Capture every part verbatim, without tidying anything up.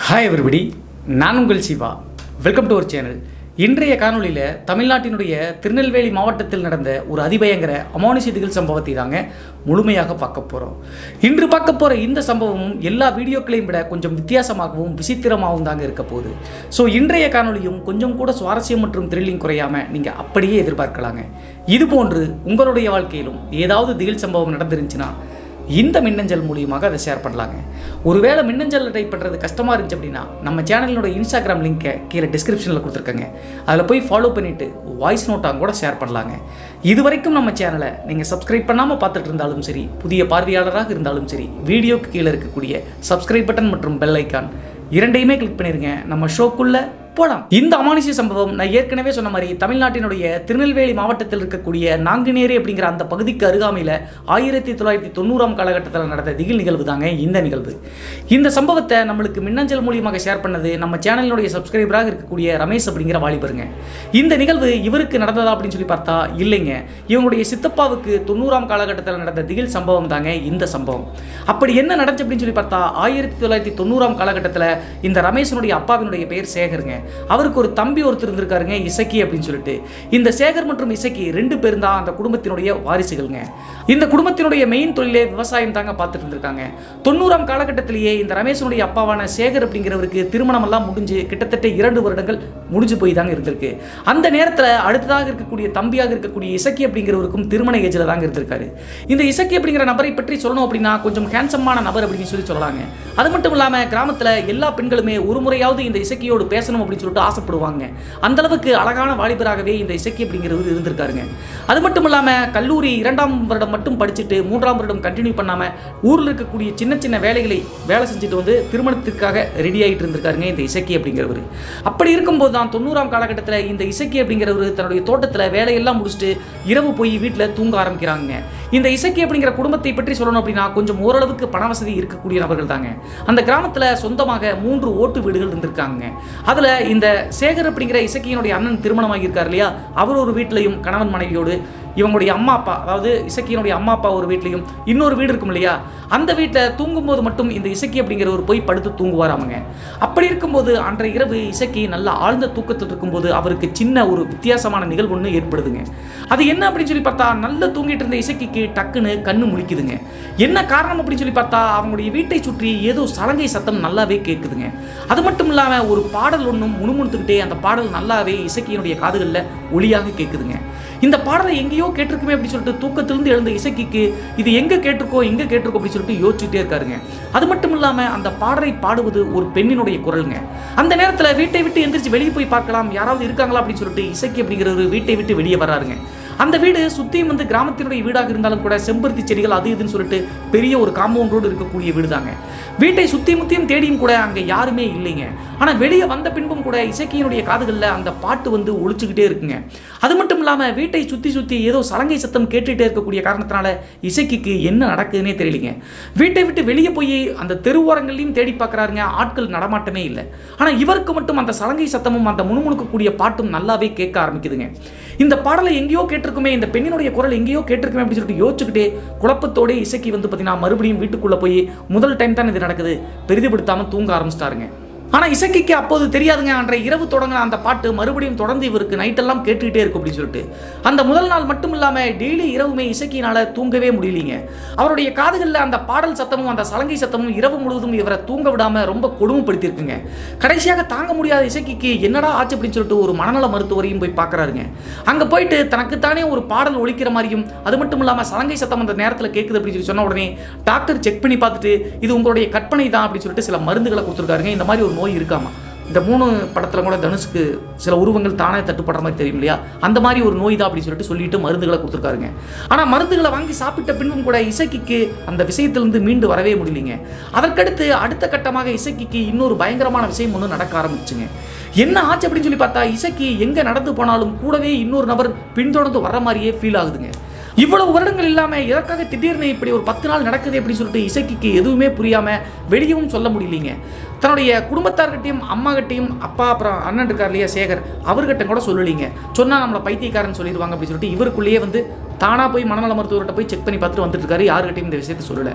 Hi everybody, நான் உங்கள் Siva. Welcome to our channel. இன்றைய காணொலியில் தமிழ்நாட்டினுடைய திருநெல்வேலி மாவட்டத்தில் நடந்த ஒரு அதிபயங்கர அமானுஷ்ய திகில் சம்பவத்தை தாங்க முழுமையாக பார்க்க போகிறோம். இன்று பார்க்க போகிற இந்த சம்பவமும் எல்லா வீடியோக்களையும் விட கொஞ்சம் வித்தியாசமாகவும் விசித்திரமாகவும் தாங்க இருக்க போகுது. ஸோ இன்றைய காணொலியும் கொஞ்சம் கூட சுவாரஸ்யம் மற்றும் த்ரில்லிங் குறையாமல் நீங்கள் அப்படியே எதிர்பார்க்கலாங்க. இதுபோன்று உங்களுடைய வாழ்க்கையிலும் ஏதாவது திகில் சம்பவம் நடந்துருந்துச்சுன்னா இந்த மின்னஞ்சல் மூலியமாக அதை ஷேர் பண்ணலாங்க. ஒருவேளை மின்னஞ்சல் டைப் பண்ணுறது கஷ்டமாக இருந்துச்சு அப்படின்னா நம்ம சேனலினோட இன்ஸ்டாகிராம் லிங்கை கீழே டிஸ்கிரிப்ஷனில் கொடுத்துருக்கேங்க. அதில் போய் ஃபாலோ பண்ணிவிட்டு வாய்ஸ் நோட்டாக கூட ஷேர் பண்ணலாங்க. இது வரைக்கும் நம்ம சேனலை நீங்கள் சப்ஸ்கிரைப் பண்ணாமல் பார்த்துட்டு இருந்தாலும் சரி, புதிய பார்வையாளராக இருந்தாலும் சரி, வீடியோக்கு கீழே இருக்கக்கூடிய சப்ஸ்கிரைப் பட்டன் மற்றும் பெல் ஐக்கான் இரண்டையுமே கிளிக் பண்ணிடுங்க. நம்ம ஷோக்குள்ளே போலாம். இந்த அமானுஷ்ய சம்பவம் நான் ஏற்கனவே சொன்ன மாதிரி தமிழ்நாட்டினுடைய திருநெல்வேலி மாவட்டத்தில் இருக்கக்கூடிய நாங்குநேரி அப்படிங்கிற அந்த பகுதிக்கு அருகாமையில் ஆயிரத்தி தொள்ளாயிரத்தி தொண்ணூறாம் காலகட்டத்தில் நடந்த திகில் நிகழ்வு தாங்க இந்த நிகழ்வு. இந்த சம்பவத்தை நம்மளுக்கு மின்னஞ்சல் மூலியமாக ஷேர் பண்ணது நம்ம சேனலினுடைய சப்ஸ்கிரைபராக இருக்கக்கூடிய ரமேஷ் அப்படிங்கிற வாலிபருங்க. இந்த நிகழ்வு இவருக்கு நடந்ததா அப்படின்னு சொல்லி பார்த்தா இல்லைங்க, இவங்களுடைய சித்தப்பாவுக்கு தொண்ணூறாம் காலகட்டத்தில் நடந்த திகில் சம்பவம் தாங்க இந்த சம்பவம். அப்படி என்ன நடந்துச்சு அப்படின்னு சொல்லி பார்த்தா ஆயிரத்தி தொள்ளாயிரத்தி தொண்ணூறாம் காலகட்டத்தில் இந்த ரமேஷனுடைய அப்பாவினுடைய பெயர் சேகருங்க. அவருக்கு ஒரு தம்பி ஒருத்தர் இருந்திருக்காருங்க, இசக்கி அப்படின்னு சொல்லிட்டு. இந்த சேகர் மற்றும் இசக்கி ரெண்டு பேரும் தான் அந்த குடும்பத்தினுடைய வாரிசுகள்ங்க. இந்த குடும்பத்தினுடைய மெயின் தொழிலே விவசாயம் தாங்க பார்த்துட்டு இருந்திருக்காங்க. தொண்ணூறாம் காலகட்டத்திலேயே இந்த ரமேஷனுடைய அப்பாவான சேகர் அப்படிங்கிறவருக்கு திருமணம் எல்லாம் முடிஞ்சு கிட்டத்தட்ட இரண்டு வருடங்கள் முடிஞ்சு போய் தாங்க இருந்திருக்கு. அந்த நேரத்தில் அடுத்ததாக இருக்கக்கூடிய தம்பியாக இருக்கக்கூடிய இசக்கி அப்படிங்கிறவருக்கும் திருமண ஏஜில் தாங்க இருந்திருக்காரு. இந்த இசக்கி அப்படிங்கிற நபரை பற்றி சொல்லணும் அப்படின்னா கொஞ்சம் ஹேண்ட்ஸமான நபர் அப்படின்னு சொல்லி சொல்லலாங்க. அது மட்டும் இல்லாமல் கிராமத்தில் எல்லா பெண்களுமே ஒரு முறையாவது இந்த இசக்கியோடு பேசணும் அப்படின்னு சொல்லிட்டு ஆசைப்படுவாங்க. அந்த அளவுக்கு அழகான வாலிபராகவே இந்த இசக்கி அப்படிங்கிறவர் இருந்திருக்காருங்க. அது மட்டும் இல்லாமல் கல்லூரி இரண்டாம் வருடம் மட்டும் படிச்சுட்டு மூன்றாம் வருடம் கண்டினியூ பண்ணாமல் ஊரில் இருக்கக்கூடிய சின்ன சின்ன வேலைகளை வேலை செஞ்சுட்டு வந்து திருமணத்திற்காக ரெடி ஆகிட்டு இருந்திருக்காருங்க இந்த இசக்கி அப்படிங்கிறவர். அப்படி இருக்கும்போது தான் தொண்ணூறாம் காலகட்டத்தில் இந்த இசக்கி அப்படிங்கிறவர் தன்னுடைய தோட்டத்தில் வேலையெல்லாம் முடிச்சுட்டு இரவு போய் வீட்டில் தூங்க ஆரம்பிக்கிறாங்க. இந்த இசக்கி அப்படிங்கிற குடும்பத்தை பற்றி சொல்லணும் அப்படின்னா கொஞ்சம் ஓரளவுக்கு பண வசதி இருக்கக்கூடிய நபர்கள் தாங்க. அந்த கிராமத்தில் சொந்தமாக மூன்று ஓட்டு வீடுகள் இருந்திருக்காங்க. அதில் இந்த சேகர் அப்படிங்கிற இசக்கியினுடைய அண்ணன் திருமணமாகி இருக்கார் இல்லையா, அவர் ஒரு வீட்டிலையும் கணவன் மனைவியோடு, இவங்களுடைய அம்மா அப்பா அதாவது இசக்கியினுடைய அம்மா அப்பா ஒரு வீட்லையும், இன்னொரு வீடு இருக்கும் இல்லையா, அந்த வீட்டில் தூங்கும்போது மட்டும் இந்த இசக்கி அப்படிங்கிறவர் போய் படுத்து தூங்குவாராமங்க. அப்படி இருக்கும்போது அன்றைய இரவு இசக்கி நல்ல ஆழ்ந்த தூக்கத்தில் இருக்கும்போது அவருக்கு சின்ன ஒரு வித்தியாசமான நிகழ்வு ஒன்று ஏற்படுதுங்க. அது என்ன அப்படின்னு சொல்லி பார்த்தா நல்ல தூங்கிட்டு இருந்த இசக்கிக்கு டக்குன்னு கண்ணு முழிக்குதுங்க. என்ன காரணம் அப்படின்னு சொல்லி பார்த்தா அவங்களுடைய வீட்டை சுற்றி ஏதோ சலங்கை சத்தம் நல்லாவே கேட்குதுங்க. அது மட்டும் இல்லாமல் ஒரு பாடல் ஒன்றும் முணுமுணுத்துக்கிட்டே அந்த பாடல் நல்லாவே இசக்கியினுடைய காதுகளில் ஒளியாக கேட்குதுங்க. இந்த பாடலை எங்கேயோ கேட்டிருக்குமே அப்படின்னு சொல்லிட்டு தூக்கத்திலிருந்து எழுந்த இசக்கிக்கு இது எங்கே கேட்டிருக்கோ எங்கே கேட்டிருக்கோ அப்படின்னு சொல்லிட்டு யோசிச்சுட்டே இருக்காருங்க. அது மட்டும் இல்லாமல் அந்த பாடலை பாடுவது ஒரு பெண்ணினுடைய குரலுங்க. அந்த நேரத்தில் வீட்டை விட்டு எந்திரிச்சு வெளியே போய் பார்க்கலாம் யாராவது இருக்காங்களா அப்படின்னு சொல்லிட்டு இசக்கி அப்படிங்கிறவர் வீட்டை விட்டு வெளியே வராருங்க. அந்த வீடு சுற்றியும் வந்து கிராமத்தினுடைய வீடாக இருந்தாலும் கூட செம்பருத்தி செடிகள் அது இதுன்னு சொல்லிட்டு பெரிய ஒரு காம்பவுண்ட் ரோடு இருக்கக்கூடிய வீடு தாங்க. வீட்டை சுற்றி முத்தியும் தேடியும் கூட அங்கே யாருமே இல்லைங்க. ஆனால் வெளியே வந்த பின்பும் கூட இசக்கியினுடைய காதுகளில் அந்த பாட்டு வந்து ஒழிச்சுக்கிட்டே இருக்குங்க. அது மட்டும் இல்லாமல் வீட்டை சுற்றி சுற்றி ஏதோ சலங்கை சத்தம் கேட்டுகிட்டே இருக்கக்கூடிய காரணத்தினால இசக்கிக்கு என்ன நடக்குதுன்னே தெரியலிங்க. வீட்டை விட்டு வெளியே போய் அந்த தெருவோரங்களையும் தேடி பார்க்குறாருங்க, ஆட்கள் நடமாட்டமே இல்லை. ஆனால் இவருக்கு மட்டும் அந்த சலங்கை சத்தமும் அந்த முணுமுணுக்கக்கூடிய பாட்டும் நல்லாவே கேட்க ஆரம்பிக்குதுங்க. இந்த பாடலை எங்கேயோ கேட்டிருக்குமே, இந்த பெண்ணினுடைய குரல் எங்கேயோ கேட்டிருக்குமே அப்படின்னு சொல்லிட்டு யோசிச்சுக்கிட்டே குழப்பத்தோட இசக்கி வந்து பார்த்தீங்கன்னா மறுபடியும் வீட்டுக்குள்ளே போய் முதல் டைம் தான் இது நடக்குது பெரிதுபடுத்தாமல் தூங்க ஆரம்பிச்சிட்டாருங்க. ஆனால் இசக்கிக்கு அப்போது தெரியாதுங்க, அன்றைய இரவு தொடங்கின அந்த பாட்டு மறுபடியும் தொடர்ந்து இவருக்கு நைட்டெல்லாம் கேட்டுக்கிட்டே இருக்கும் அப்படின்னு சொல்லிட்டு. அந்த முதல் நாள் மட்டும் இல்லாமல் டெய்லி இரவுமே இசக்கியினால் தூங்கவே முடியலிங்க. அவருடைய காதுகளில் அந்த பாடல் சத்தமும் அந்த சலங்கை சத்தமும் இரவு முழுவதும் இவரை தூங்க விடாமல் ரொம்ப கொடுமைப்படுத்தியிருக்குங்க. கடைசியாக தாங்க முடியாத இசக்கிக்கு என்னடா ஆச்சு அப்படின்னு சொல்லிட்டு ஒரு மனநல மருத்துவரையும் போய் பார்க்குறாருங்க. அங்கே போயிட்டு தனக்குத்தானே ஒரு பாடல் ஒழிக்கிற மாதிரியும் அது மட்டும் இல்லாமல் சலங்கை சத்தம் அந்த நேரத்தில் கேட்குது அப்படின்னு சொல்லி சொன்ன உடனே டாக்டர் செக் பண்ணி பார்த்துட்டு இது உங்களுடைய கற்பனை தான் அப்படின்னு சொல்லிட்டு சில மருந்துகளை கொடுத்துருக்காருங்க. இந்த மாதிரி ஒரு நோய் இருக்காமா, இந்த மூணு படத்தில் கூட தனுஷுக்கு சில உருவங்கள் தானே தட்டுப்படுற மாதிரி தெரியும் இல்லையா, அந்த மாதிரி ஒரு நோய் தான் அப்படின்னு சொல்லிட்டு சொல்லிட்டு மருந்துகளை கொடுத்துருக்காருங்க. ஆனால் மருந்துகளை வாங்கி சாப்பிட்ட பின்பும் கூட இசக்கிக்கு அந்த விஷயத்திலிருந்து மீண்டு வரவே முடியலைங்க. அதற்கடுத்து அடுத்த கட்டமாக இசக்கிக்கு இன்னொரு பயங்கரமான விஷயம் ஒன்று நடக்க ஆரம்பிச்சுங்க. என்ன ஆச்சு அப்படின்னு சொல்லி பார்த்தா இசக்கி எங்கே நடந்து போனாலும் கூடவே இன்னொரு நபர் பின்தொடர்ந்து வர்ற மாதிரியே ஃபீல் ஆகுதுங்க. இவ்வளவு வருடங்கள் இல்லாமல் எதற்காக திடீர்னு இப்படி ஒரு பத்து நாள் நடக்குது அப்படின்னு சொல்லிட்டு இசக்கிக்கு எதுவுமே புரியாமல் வெளியவும் சொல்ல முடியலைங்க. தன்னுடைய குடும்பத்தார்கிட்டையும் அம்மா கிட்டையும் அப்பா அப்புறம் அண்ணன் இருக்கார் இல்லையா சேகர், அவர்கிட்ட கூட சொல்லலிங்க. சொன்னால் நம்மளை பைத்தியக்காரன் சொல்லிடுவாங்க அப்படின்னு சொல்லிட்டு இவருக்குள்ளேயே வந்து தானாக போய் மனநல மருத்துவர்கிட்ட போய் செக் பண்ணி பார்த்துட்டு வந்துட்டு இருக்காரு. யாருக்கிட்டையும் இந்த விஷயத்தை சொல்லலை.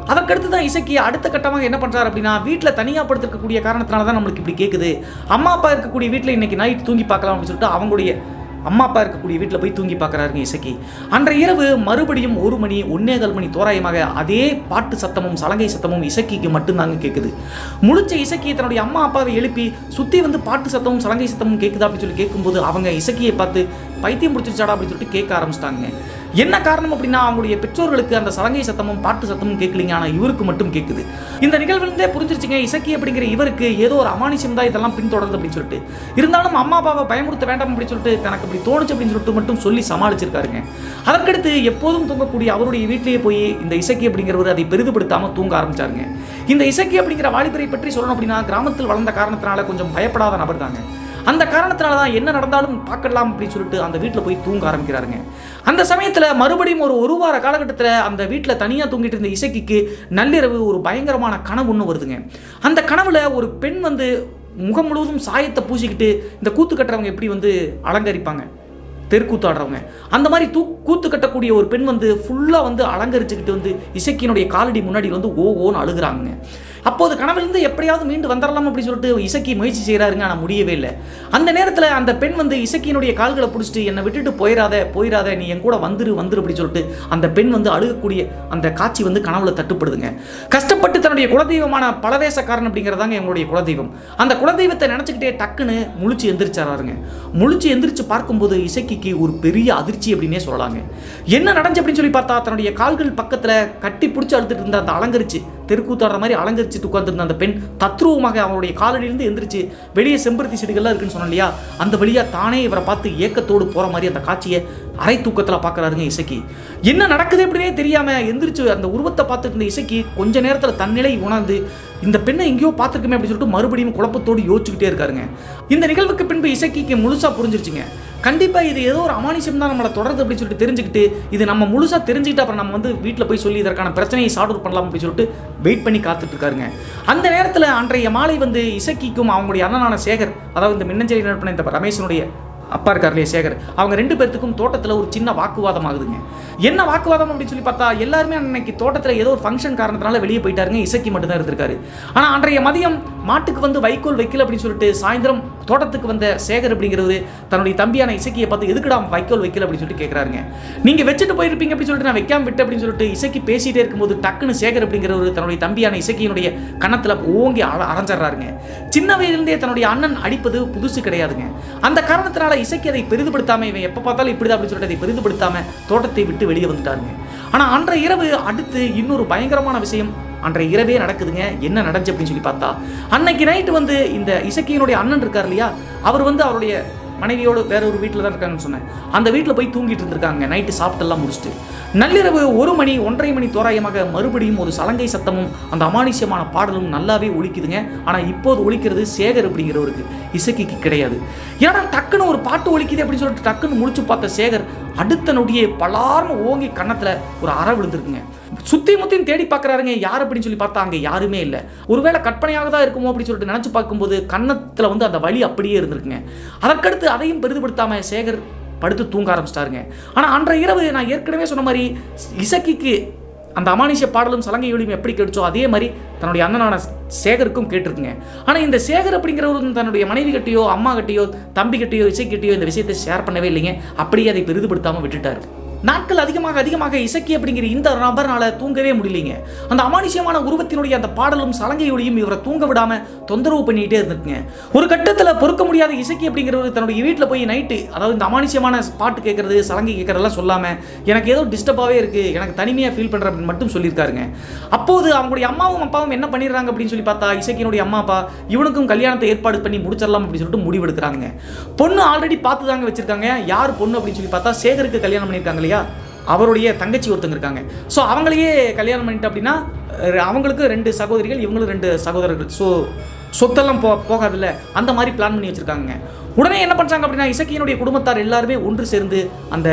அதற்கடுத்து தான் இசக்கி அடுத்த கட்டமாக என்ன பண்ணுறாரு அப்படின்னா, வீட்டில் தனியாக படுத்திருக்கக்கூடிய காரணத்தினால தான் நம்மளுக்கு இப்படி கேட்குது, அம்மா அப்பா இருக்கக்கூடிய வீட்டில் இன்றைக்கி நைட் தூங்கி பார்க்கலாம் அப்படின்னு சொல்லிட்டு அவங்களுடைய அம்மா அப்பா இருக்கக்கூடிய வீட்டில் போய் தூங்கி பார்க்குறாருங்க இசக்கி. அன்றைய இரவு மறுபடியும் ஒரு மணி ஒன்னேகால் மணி தோராயமாக அதே பாட்டு சத்தமும் சலங்கை சத்தமும் இசக்கிக்கு மட்டும்தாங்க கேட்குது. முழிச்ச இசக்கி தன்னுடைய அம்மா அப்பாவை எழுப்பி சுற்றி வந்து பாட்டு சத்தமும் சலங்கை சத்தமும் கேட்குதா அப்படின்னு சொல்லி கேட்கும்போது அவங்க இசக்கியை பார்த்து பைத்தியம் பிடிச்சிருச்சாடா அப்படின்னு சொல்லிட்டு கேட்க ஆரம்பிச்சிட்டாங்க. என்ன காரணம் அப்படின்னா, அவங்களுடைய பெற்றோர்களுக்கு அந்த சலங்கை சத்தமும் பாட்டு சத்தமும் கேட்கலிங்க, ஆனால் இவருக்கு மட்டும் கேட்குது. இந்த நிகழ்விலிருந்தே புரிஞ்சிருச்சுங்க இசக்கி அப்படிங்கிற இவருக்கு ஏதோ ஒரு அமானுஷம் தான் இதெல்லாம் பின்தொடருது அப்படின்னு சொல்லிட்டு. இருந்தாலும் அம்மா அப்பாவை பயமுறுத்த வேண்டாம் அப்படின்னு சொல்லிட்டு தனக்கு அப்படி தோணுச்சு அப்படின்னு சொல்லிட்டு மட்டும் சொல்லி சமாளிச்சிருக்காருங்க. அதற்கடுத்து எப்போதும் தூங்கக்கூடிய அவருடைய வீட்டிலேயே போய் இந்த இசக்கி அப்படிங்கிறவர் அதை பெரிதுபடுத்தாமல் தூங்க ஆரம்பிச்சாருங்க. இந்த இசக்கி அப்படிங்கிற வாலிபரை பற்றி சொல்லணும் அப்படின்னா, கிராமத்தில் வளர்ந்த காரணத்தினால கொஞ்சம் பயப்படாத நபர் தாங்க. அந்த காரணத்தினால தான் என்ன நடந்தாலும் பார்க்கலாம் அப்படின்னு சொல்லிட்டு அந்த வீட்டில் போய் தூங்க ஆரம்பிக்கிறாருங்க. அந்த சமயத்தில் மறுபடியும் ஒரு ஒரு வார காலகட்டத்தில் அந்த வீட்டில் தனியாக தூங்கிட்டு இருந்த இசக்கிக்கு நள்ளிரவு ஒரு பயங்கரமான கனவு ஒன்று வருதுங்க. அந்த கனவுல ஒரு பெண் வந்து முகம் முழுவதும் சாயத்தை பூசிக்கிட்டு, இந்த கூத்து கட்டுறவங்க எப்படி வந்து அலங்கரிப்பாங்க தெருக்கூத்து ஆடுறவங்க, அந்த மாதிரி தூ கூத்து கட்டக்கூடிய ஒரு பெண் வந்து ஃபுல்லாக வந்து அலங்கரிச்சுக்கிட்டு வந்து இசக்கியினுடைய காலடி முன்னாடி வந்து ஓ ஓன்னு அழுகுறாங்க. அப்போது கனவிலிருந்து எப்படியாவது மீண்டு வந்துடலாம் அப்படின்னு சொல்லிட்டு இசக்கி முயற்சி செய்கிறாருங்க, ஆனால் முடியவே இல்லை. அந்த நேரத்தில் அந்த பெண் வந்து இசக்கியினுடைய கால்களை பிடிச்சிட்டு என்னை விட்டுட்டு போயிடாத போயிடாத நீ என் கூட வந்துரு வந்துரு அப்படின்னு சொல்லிட்டு அந்த பெண் வந்து அழுகக்கூடிய அந்த காட்சி வந்து கனவுல தட்டுப்படுதுங்க. கஷ்டப்பட்டு தன்னுடைய குலதெய்வமான பலவேசக்காரன் அப்படிங்கிறதாங்க எங்களுடைய குலதெய்வம். அந்த குலதெய்வத்தை நினச்சிக்கிட்டே டக்குன்னு முழிச்சு எந்திரிச்சாருங்க. முழிச்சு எந்திரிச்சு பார்க்கும்போது இசக்கிக்கு ஒரு பெரிய அதிர்ச்சி அப்படின்னே சொல்லலாங்க. என்ன நடந்துச்சு அப்படின்னு சொல்லி பார்த்தா, தன்னுடைய கால்கள் பக்கத்தில் கட்டி பிடிச்சி அழுத்துட்டு இருந்த அந்த அலங்கரிச்சு தெருக்கூத்தாடுற மாதிரி அலங்கரிச்சுட்டு உட்கார்ந்துருந்த அந்த பெண் தத்ரூபமாக அவருடைய காலடியிலிருந்து எந்திரிச்சு வெளியே செம்பருத்தி செடிகள்லாம் இருக்குன்னு சொன்னோம் இல்லையா, அந்த வழியா தானே இவரை பார்த்து ஏக்கத்தோடு போற மாதிரி அந்த காட்சியை அரை தூக்கத்தில் பார்க்குறாருங்க இசக்கி. என்ன நடக்குது அப்படின்னே தெரியாம எந்திரிச்சு அந்த உருவத்தை பார்த்துட்டு இருந்த இசக்கி கொஞ்ச நேரத்தில் தன்னிலை உணர்ந்து இந்த பெண்ணை எங்கேயோ பார்த்துருக்குமே அப்படின்னு சொல்லிட்டு மறுபடியும் குழப்பத்தோடு யோசிச்சுக்கிட்டே இருக்காருங்க. இந்த நிகழ்வுக்கு பின்பு இசக்கிக்கு முழுசா புரிஞ்சிருச்சுங்க, கண்டிப்பாக இது ஏதோ ஒரு அமானுஷம் தான் நம்மளை தொடருது அப்படின்னு சொல்லிட்டு தெரிஞ்சுக்கிட்டு, இது நம்ம முழுசாக தெரிஞ்சுக்கிட்டு அப்புறம் நம்ம வந்து வீட்டில் போய் சொல்லி இதற்கான பிரச்சனையை சார்ட் அவுட் பண்ணலாம் அப்படின்னு சொல்லிட்டு வெயிட் பண்ணி காத்துட்டு இருக்காருங்க. அந்த நேரத்தில் அன்றைய மாலை வந்து இசக்கிக்கும் அவங்களுடைய அண்ணனான சேகர், அதாவது இந்த மின்னஞ்சலி நடப்பின இந்த ரமேஷனுடைய அப்பா இருக்கார் இல்லையா சேகர், அவங்க ரெண்டு பேர்த்துக்கும் தோட்டத்தில் ஒரு சின்ன வாக்குவாதம் ஆகுதுங்க. என்ன வாக்குவாதம் அப்படின்னு சொல்லி பார்த்தா, எல்லாருமே அன்னைக்கு தோட்டத்தில் ஏதோ ஒரு ஃபங்க்ஷன் காரணத்தினால வெளியே போயிட்டாருங்க, இசக்கி மட்டும் தான் இருந்திருக்காரு. ஆனால் அன்றைய மதியம் மாட்டுக்கு வந்து வைக்கோல் வைக்கல அப்படின்னு சொல்லிட்டு சாயந்தரம் தோட்டத்துக்கு வந்த சேகர் அப்படிங்கிறது தன்னுடைய தம்பியான இசக்கியை பார்த்து எதுக்குடா வைக்கோல் வைக்கல அப்படின்னு சொல்லிட்டு கேட்குறாருங்க. நீங்கள் வச்சுட்டு போயிருப்பீங்க அப்படின்னு சொல்லிட்டு நான் வைக்காம விட்டு அப்படின்னு சொல்லிட்டு இசக்கி பேசிகிட்டே இருக்கும்போது டக்குன்னு சேகர் அப்படிங்கிறவர் தன்னுடைய தம்பியான இசக்கியினுடைய கன்னத்தில் ஓங்கி அரைஞ்சிட்றாருங்க. சின்ன வயதிலிருந்தே தன்னுடைய அண்ணன் அடிப்பது புதுசு கிடையாதுங்க. அந்த காரணத்தினால இசக்கி அதை பெரிதுபடுத்தாம இவன் எப்போ பார்த்தாலும் இப்படிதான் அப்படின்னு சொல்லிட்டு அதை பெரிதுபடுத்தாம தோட்டத்தை விட்டு வெளியே வந்துட்டாருங்க. ஆனால் அன்றைய இரவு அடுத்து இன்னொரு பயங்கரமான விஷயம் அன்றைய இரவே நடக்குதுங்க. என்ன நடந்துச்சு அப்படின்னு சொல்லி பார்த்தா, அன்னைக்கு நைட்டு வந்து இந்த இசக்கியினுடைய அண்ணன் இருக்கார் இல்லையா, அவர் வந்து அவருடைய மனைவியோடு வேற ஒரு வீட்டில் தான் இருக்காங்கன்னு சொன்னேன், அந்த வீட்டில் போய் தூங்கிட்டு இருந்திருக்காங்க நைட்டு சாப்பிட்டெல்லாம் முடிச்சுட்டு. நள்ளிரவு ஒரு மணி ஒன்றரை மணி தோராயமாக மறுபடியும் ஒரு சலங்கை சத்தமும் அந்த அமானுஷ்யமான பாடலும் நல்லாவே ஒலிக்குதுங்க. ஆனால் இப்போது ஒலிக்கிறது சேகர் அப்படிங்கிறவருக்கு, இசக்கிக்கு கிடையாது. ஏன்னா டக்குன்னு ஒரு பாட்டு ஒலிக்குது அப்படின்னு சொல்லிட்டு டக்குன்னு முடிச்சு பார்த்த சேகர் அடுத்த நொடியே பலார்னு ஓங்கி கன்னத்தில் ஒரு அற விழுந்துருக்குங்க. சுத்தி முத்தியும் தேடி பார்க்குறாருங்க, யார் அப்படின்னு சொல்லி பார்த்தா அங்கே யாருமே இல்லை. ஒருவேளை கற்பனையாக தான் இருக்குமோ அப்படின்னு சொல்லிட்டு நினச்சி பார்க்கும்போது கன்னத்தில் வந்து அந்த வலி அப்படியே இருந்திருக்குங்க. அதற்கடுத்து அதையும் பெரிதுபடுத்தாமல் சேகர் படுத்து தூங்க ஆரம்பிச்சிட்டாருங்க. ஆனால் அன்றைய இரவு நான் ஏற்கனவே சொன்ன மாதிரி இசக்கிக்கு அந்த அமானுஷ்ய பாடலும் சலங்கை ஒளியும் எப்படி கேட்டுச்சோ அதே மாதிரி தன்னுடைய அண்ணனான சேகருக்கும் கேட்டிருக்குங்க. ஆனால் இந்த சேகர் அப்படிங்கிறவரும் தன்னுடைய மனைவி கிட்டையோ அம்மா கிட்டையோ தம்பி கிட்டையோ இசை கிட்டையோ இந்த விஷயத்தை ஷேர் பண்ணவே இல்லைங்க. அப்படியே அதை பெரிதுபடுத்தாமல் விட்டுட்டாரு. நாட்கள் அதிகமாக அதிகமாக இசக்கி அப்படிங்கிற இந்த நபர்னால தூங்கவே முடியலைங்க. அந்த அமானுஷ்யமான உருவத்தினுடைய அந்த பாடலும் சலங்கையோடையும் இவரை தூங்க விடாம தொந்தரவு பண்ணிட்டே இருந்துக்குங்க. ஒரு கட்டத்தில் பொறுக்க முடியாத இசக்கி அப்படிங்கிறவர் தன்னுடைய வீட்டில் போய் நைட்டு, அதாவது இந்த அமானுஷ்யமான பாட்டு கேட்கறது சலங்கை கேட்கறதெல்லாம் சொல்லாம எனக்கு ஏதோ டிஸ்டர்பாகவே இருக்கு, எனக்கு தனிமையாக ஃபீல் பண்ற அப்படின்னு மட்டும் சொல்லியிருக்காருங்க. அப்போது அவங்களுடைய அம்மாவும் அப்பாவும் என்ன பண்ணிடுறாங்க அப்படின்னு சொல்லி பார்த்தா, இசக்கியினுடைய அம்மா அப்பா இவனுக்கும் கல்யாணத்தை ஏற்பாடு பண்ணி முடிச்சிடலாம் அப்படின்னு சொல்லிட்டு முடிவெடுக்கிறாங்க. பொண்ணு ஆல்ரெடி பார்த்து தாங்க வச்சிருக்காங்க. யார் பொண்ணு அப்படின்னு சொல்லி பார்த்தா, சேகருக்கு கல்யாணம் பண்ணியிருக்காங்க, அவருடைய தங்கச்சி ஒருத்தங்க இருக்காங்க. ஸோ அவங்களையே கல்யாணம் பண்ணிட்டு அப்படின்னா அவங்களுக்கு ரெண்டு சகோதரிகள், இவங்களும் ரெண்டு சகோதரர்கள். ஸோ சொத்தெல்லாம் போ போகாதுல்ல அந்த மாதிரி பிளான் பண்ணி வச்சிருக்காங்க. உடனே என்ன பண்ணுறாங்க அப்படின்னா, இசக்கியினுடைய குடும்பத்தார் எல்லாருமே ஒன்று சேர்ந்து அந்த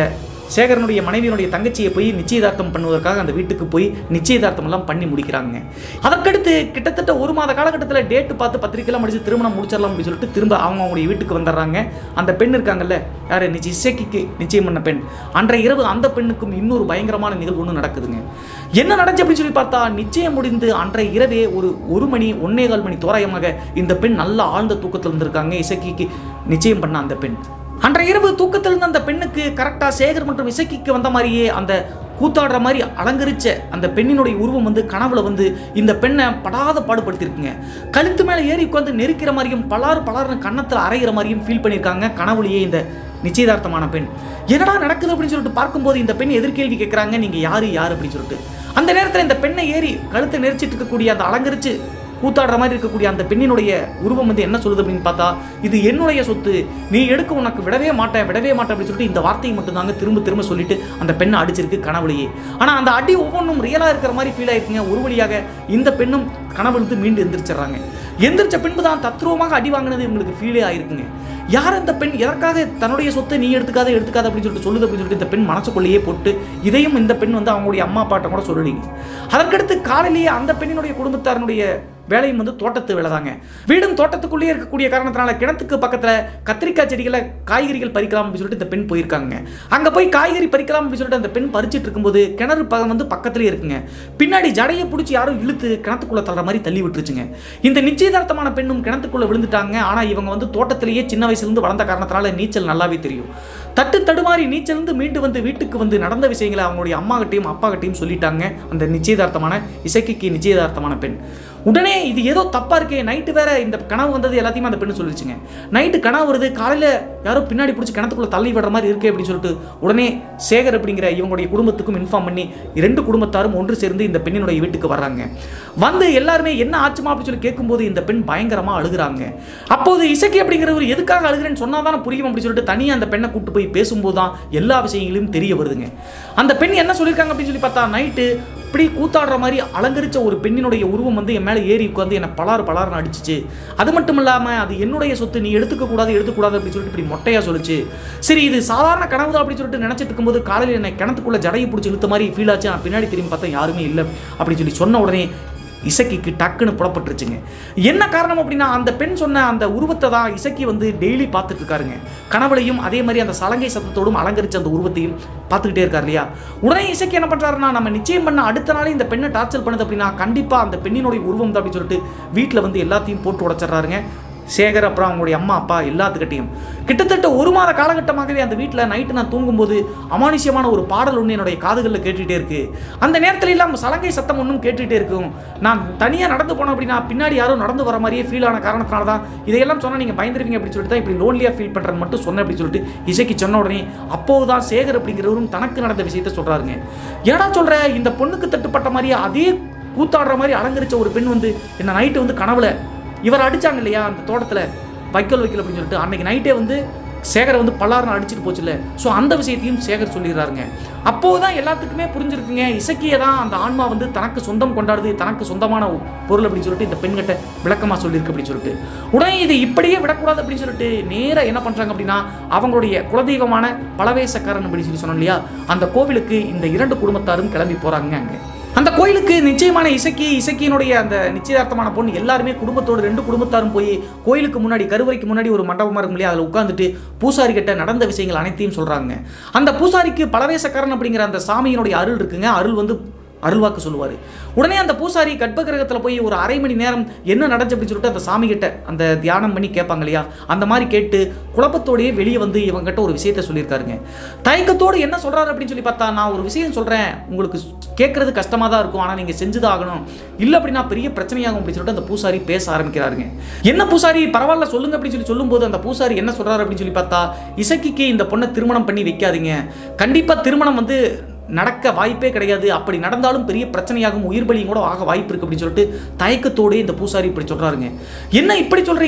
சேகரனுடைய மனைவியினுடைய தங்கச்சியை போய் நிச்சயதார்த்தம் பண்ணுவதற்காக அந்த வீட்டுக்கு போய் நிச்சயதார்த்தம் எல்லாம் பண்ணி முடிக்கிறாங்க. அதற்கடுத்து கிட்டத்தட்ட ஒரு மாத காலகட்டத்தில் டேட்டு பார்த்து பத்திரிக்கைலாம் முடிச்சு திருமணம் முடிச்சிடலாம் அப்படின்னு சொல்லிட்டு திரும்ப அவங்க அவங்களுடைய வீட்டுக்கு வந்துடுறாங்க. அந்த பெண் இருக்காங்கல்ல, யார் நிச்சய இசக்கிக்கு நிச்சயம் பண்ண பெண், அன்றைய இரவு அந்த பெண்ணுக்கும் இன்னொரு பயங்கரமான நிகழ்வு ஒன்று நடக்குதுங்க. என்ன நடந்துச்சு அப்படின்னு சொல்லி பார்த்தா, நிச்சயம் முடிந்து அன்றைய இரவே ஒரு ஒரு மணி ஒன்னே கால் மணி தோராயமாக இந்த பெண் நல்ல ஆழ்ந்த தூக்கத்தில் இருந்திருக்காங்க. இசக்கிக்கு நிச்சயம் பண்ண அந்த பெண் அன்றைய இரவு தூக்கத்தில் இருந்த அந்த பெண்ணுக்கு கரெக்டாக சேகர் மற்றும் இசக்கிக்கு வந்த மாதிரியே அந்த கூத்தாடுற மாதிரி அலங்கரிச்ச அந்த பெண்ணினுடைய உருவம் வந்து கனவுல வந்து இந்த பெண்ணை படாத பாடுபடுத்திருக்குங்க. கழுத்து மேலே ஏறி உட்காந்து நெருக்கிற மாதிரியும் பலாறு பலாறுன்னு கன்னத்தில் அரைகிற மாதிரியும் ஃபீல் பண்ணியிருக்காங்க கனவுலையே இந்த நிச்சயதார்த்தமான பெண். என்னடா நடக்குது அப்படின்னு சொல்லிட்டு பார்க்கும்போது இந்த பெண் எதிர்கேள்வி கேட்குறாங்க, நீங்கள் யார் யார் அப்படின்னு சொல்லிட்டு. அந்த நேரத்தில் இந்த பெண்ணை ஏறி கழுத்தை நெரிச்சிட்டு இருக்கக்கூடிய அந்த அலங்கரிச்சு கூத்தாடுற மாதிரி இருக்கக்கூடிய அந்த பெண்ணினுடைய உருவம் வந்து என்ன சொல்லுது அப்படின்னு பார்த்தா, இது என்னுடைய சொத்து, நீ எடுக்க உனக்கு விடவே மாட்டேன் விடவே மாட்டேன் அப்படின்னு சொல்லிட்டு இந்த வார்த்தையை மட்டும்தாங்க திரும்ப திரும்ப சொல்லிட்டு அந்த பெண்ணை அடிச்சிருக்கு கனவுலையே. ஆனால் அந்த அடி ஒவ்வொன்றும் ரியலாக இருக்கிற மாதிரி ஃபீல் ஆயிருக்குங்க. ஒரு வழியாக இந்த பெண்ணும் கனவுலேருந்து மீண்டு எந்திரிச்சிடறாங்க. எந்திரிச்ச பின்பு தான் தத்ரூபமாக அடி வாங்கினது உங்களுக்கு ஃபீலே ஆயிருக்குங்க. யார் அந்த பெண், எதற்காக தன்னுடைய சொத்தை நீ எடுத்துக்காத எடுத்துக்காத அப்படின்னு சொல்லிட்டு சொல்லுது அப்படின்னு சொல்லிட்டு இந்த பெண் மனசுக்குள்ளேயே போட்டு இதையும் இந்த பெண் வந்து அவங்களுடைய அம்மா அப்பாட்ட கூட சொல்லலீங்க. அதற்கடுத்து காலையிலேயே அந்த பெண்ணினுடைய குடும்பத்தாரனுடைய வேலையும் வந்து தோட்டத்து வேலை தாங்க. வீடும் தோட்டத்துக்குள்ளேயே இருக்கக்கூடிய காரணத்தினால கிணத்துக்கு பக்கத்தில் கத்திரிக்காய் செடிகளை காய்கறிகள் பறிக்கலாம் அப்படின்னு சொல்லிட்டு இந்த பெண் போயிருக்காங்க. அங்கே போய் காய்கறி பறிக்கலாம் அப்படின்னு சொல்லிட்டு அந்த பெண் பறிச்சுட்டு இருக்கும்போது கிணறு பக்கம் வந்து பக்கத்துலேயே இருக்குங்க. பின்னாடி ஜடையை பிடிச்சி யாரும் இழுத்து கிணத்துக்குள்ளே தள்ளுற மாதிரி தள்ளி விட்டுருச்சுங்க. இந்த நிச்சயதார்த்தமான பெண்ணும் கிணத்துக்குள்ளே விழுந்துட்டாங்க. ஆனால் இவங்க வந்து தோட்டத்திலேயே சின்ன வயசுலேருந்து வளர்ந்த காரணத்தினால நீச்சல் நல்லாவே தெரியும். தட்டு தடுமாறி நீச்சல் மீண்டு வந்து வீட்டுக்கு வந்து நடந்த விஷயங்களை அவங்களுடைய அம்மா கிட்டையும் அப்பா கிட்டையும் சொல்லிட்டாங்க அந்த நிச்சயதார்த்தமான இசக்கிக்கு நிச்சயதார்த்தமான பெண். உடனே இது ஏதோ தப்பா இருக்கே, நைட்டு வேற இந்த கனவு வந்தது எல்லாத்தையுமே அந்த பெண்ணு சொல்லிடுச்சுங்க. நைட்டு கனவு வருது, காலையில் யாரோ பின்னாடி பிடிச்சி கிணத்துக்குள்ள தள்ளி விடுற மாதிரி இருக்கு அப்படின்னு சொல்லிட்டு உடனே சேகர் அப்படிங்கிற இவங்களுடைய குடும்பத்துக்கும் இன்ஃபார்ம் பண்ணி இரண்டு குடும்பத்தாரும் ஒன்று சேர்ந்து இந்த பெண்ணினுடைய வீட்டுக்கு வர்றாங்க. வந்து எல்லாருமே என்ன ஆச்சுமா அப்படின்னு சொல்லி கேட்கும்போது இந்த பெண் பயங்கரமா அழுகுறாங்க. அப்போது இசக்கி அப்படிங்கிறவர் எதுக்காக அழுகிறேன்னு சொன்னாதான் புரியும் அப்படின்னு சொல்லிட்டு தனியாக அந்த பெண்ணை கூட்டு போய் பேசும்போது தான் எல்லா விஷயங்களையும் தெரிய வருதுங்க. அந்த பெண் என்ன சொல்லியிருக்காங்க அப்படின்னு சொல்லி பார்த்தா, நைட்டு இப்படி கூத்தாடுற மாதிரி அலங்கரிச்ச ஒரு பெண்ணினுடைய உருவம் வந்து என் மேலே ஏறி உட்காந்து என்னை பலாறு பலாறுன்னு அடிச்சிச்சு. அது மட்டும் இல்லாமல் அது என்னுடைய சொத்து, நீ எடுத்துக்க கூடாது எடுத்துக்கூடாது அப்படின்னு சொல்லிட்டு இப்படி மொட்டையா சொல்லிச்சு. சரி இது சாதாரண கனவு தான் அப்படின்னு சொல்லிட்டு நினைச்சிட்டு இருக்கும்போது காலையில் என்னை கிணத்துக்குள்ள ஜடையை பிடிச்சி இழுத்த மாதிரி ஃபீல் ஆச்சு. நான் பின்னாடி திரும்பி பார்த்தா யாருமே இல்லை அப்படின்னு சொல்லி சொன்ன உடனே இசக்கிக்கு டக்குன்னு புறப்பட்டுருச்சுங்க. என்ன காரணம் அப்படின்னா, அந்த பெண் சொன்ன அந்த உருவத்தை தான் இசக்கி வந்து டெய்லி பார்த்துட்டு இருக்காருங்க. கனவுலையும் அதே மாதிரி அந்த சலங்கை சத்தத்தோடும் அலங்கரிச்ச அந்த உருவத்தையும் பார்த்துக்கிட்டே இருக்கார் இல்லையா. உடனே இசக்கி என்ன பண்ணுறாருன்னா, நம்ம நிச்சயம் பண்ண அடுத்த நாளே இந்த பெண்ணை டார்ச்சர் பண்ணுது அப்படின்னா கண்டிப்பாக அந்த பெண்ணினுடைய உருவம் தான் அப்படின்னு சொல்லிட்டு வீட்டில் வந்து எல்லாத்தையும் போட்டு உடச்சிட்றாருங்க. சேகர் அப்புறம் அவங்களுடைய அம்மா அப்பா எல்லாத்துக்கிட்டையும் கிட்டத்தட்ட ஒரு மாத காலகட்டமாகவே அந்த வீட்டில் நைட்டு நான் தூங்கும்போது அமானுஷ்யமான ஒரு பாடல் ஒன்று என்னுடைய காதுகளில் கேட்டுகிட்டே இருக்கு. அந்த நேரத்தில் இல்லாமல் சலங்கை சத்தம் ஒன்றும் கேட்டுகிட்டே இருக்கும். நான் தனியாக நடந்து போனேன் அப்படின்னா பின்னாடி யாரும் நடந்து வர மாதிரியே ஃபீல் ஆன காரணத்தினால தான் இதையெல்லாம் சொன்னால் நீங்கள் பயந்துருவீங்க அப்படின்னு சொல்லிட்டு தான் இப்படி லோன்லியாக ஃபீல் பண்ணுறேன்னு மட்டும் சொன்னேன் அப்படின்னு சொல்லிட்டு இசைக்கு சொன்ன உடனே அப்போது தான் சேகர் அப்படிங்கிறவரும் தனக்கு நடந்த விஷயத்த சொல்கிறாருங்க. ஏடா சொல்கிற, இந்த பொண்ணுக்கு தட்டுப்பட்ட மாதிரியே அதே கூத்தாடுற மாதிரி அலங்கரிச்ச ஒரு பெண் வந்து என்ன நைட்டு வந்து கனவுல இவர் அடிச்சாங்க இல்லையா அந்த தோட்டத்தில் வைக்கல் வைக்கல் அப்படின்னு சொல்லிட்டு அன்னைக்கு நைட்டே வந்து சேகரை வந்து பல்லாறுன்னு அடிச்சுட்டு போச்சுல்ல. ஸோ அந்த விஷயத்தையும் சேகர் சொல்லிடுறாருங்க. அப்போது தான் எல்லாத்துக்குமே புரிஞ்சிருக்குங்க, இசக்கியை தான் அந்த ஆன்மா வந்து தனக்கு சொந்தம் கொண்டாடுது, தனக்கு சொந்தமான பொருள் அப்படின்னு சொல்லிட்டு இந்த பெண்கிட்ட விளக்கமாக சொல்லியிருக்கு அப்படின்னு சொல்லிட்டு உடனே இது இப்படியே விடக்கூடாது அப்படின்னு சொல்லிட்டு நேராக என்ன பண்ணுறாங்க அப்படின்னா, அவங்களுடைய குலதெய்வமான பலவேசக்காரன் அப்படின்னு சொல்லி சொன்னோம் இல்லையா, அந்த கோவிலுக்கு இந்த இரண்டு குடும்பத்தாரும் கிளம்பி போகிறாங்க. அங்கே அந்த கோயிலுக்கு நிச்சயமான இசக்கி இசக்கியினுடைய அந்த நிச்சயதார்த்தமான பொண்ணு எல்லாருமே குடும்பத்தோடு ரெண்டு குடும்பத்தாரும் போய் கோயிலுக்கு முன்னாடி கருவறைக்கு முன்னாடி ஒரு மண்டபமாக இருக்கும் இல்லையா, அதில் உட்காந்துட்டு பூசாரி கிட்ட நடந்த விஷயங்கள் அனைத்தையும் சொல்கிறாங்க. அந்த பூசாரிக்கு பலவேசக்காரன் அப்படிங்கிற அந்த சாமியினுடைய அருள் இருக்குங்க. அருள் வந்து அருள்வாக்கு சொல்லுவார். உடனே அந்த பூசாரி கர்ப்பகிரகத்தில் போய் ஒரு அரை மணி நேரம் என்ன நடந்துச்சு அப்படின்னு சொல்லிட்டு அந்த சாமி கிட்ட அந்த தியானம் பண்ணி கேட்பாங்க இல்லையா, அந்த மாதிரி கேட்டு குழப்பத்தோடையே வெளியே வந்து இவங்ககிட்ட ஒரு விஷயத்த சொல்லியிருக்காருங்க. தயக்கத்தோடு என்ன சொல்கிறாரு அப்படின்னு சொல்லி பார்த்தா, நான் ஒரு விஷயம் சொல்கிறேன், உங்களுக்கு கேட்குறது கஷ்டமாக தான் இருக்கும், ஆனால் நீங்கள் செஞ்சுதான் ஆகணும், இல்லை அப்படின்னா பெரிய பிரச்சனையாகும் அப்படின்னு சொல்லிட்டு அந்த பூசாரி பேச ஆரம்பிக்கிறாருங்க. என்ன பூசாரி, பரவாயில்ல சொல்லுங்க அப்படின்னு சொல்லி சொல்லும்போது அந்த பூசாரி என்ன சொல்கிறாரு அப்படின்னு சொல்லி பார்த்தா, இசக்கிக்கு இந்த பொண்ணை திருமணம் பண்ணி வைக்காதீங்க, கண்டிப்பாக திருமணம் வந்து நடக்க வாய்ப்பே கிடையாது, அப்படி நடந்தாலும் பெரிய பிரச்சனையாகும், உயிர் பலியும் கூட ஆக வாய்ப்பு இருக்குது அப்படின்னு சொல்லிட்டு தயக்கத்தோடு இந்த பூசாரி இப்படி சொல்கிறாருங்க. என்ன இப்படி சொல்கிறீங்க,